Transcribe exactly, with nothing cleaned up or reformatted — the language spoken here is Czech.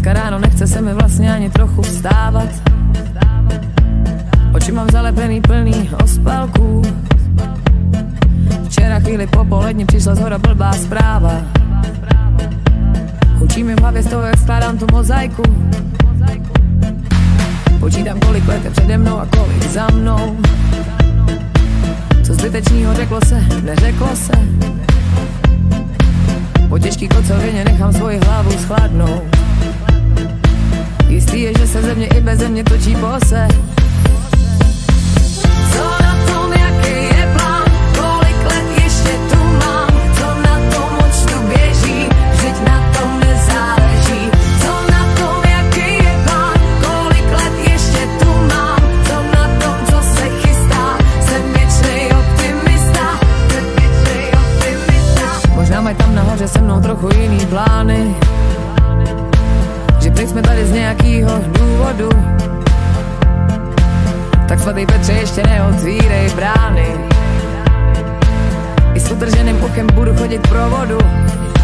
dneska ráno nechce se mi vlastně ani trochu vstávat. Oči mám zalepený plný ospalků. Včera chvíli po poledni přišla zhora blbá zpráva. Hučí mi v hlavě z toho, jak skládám tu mozaiku. Počítám, kolik let je přede mnou a kolik za mnou. Co zbytečnýho řeklo se, neřeklo se. Po těžký kocovině nechám svoji hlavu schladnout. Jistý je, že se ze mě i beze mě točí pose. Co na tom, jaký je plán, kolik let ještě tu mám, co na tom očtu běží, vždyť na tom nezáleží. Co na tom, jaký je plán, kolik let ještě tu mám, co na tom, co se chystá, jsem věčnej optimista, jsem věčnej optimista. Možná mají tam nahoře se mnou trochu jiný plány, že teď jsme tady z nějakýho důvodu. Tak svatý Petře, ještě neotvírej brány. I s utrženým uchem budu chodit pro vodu.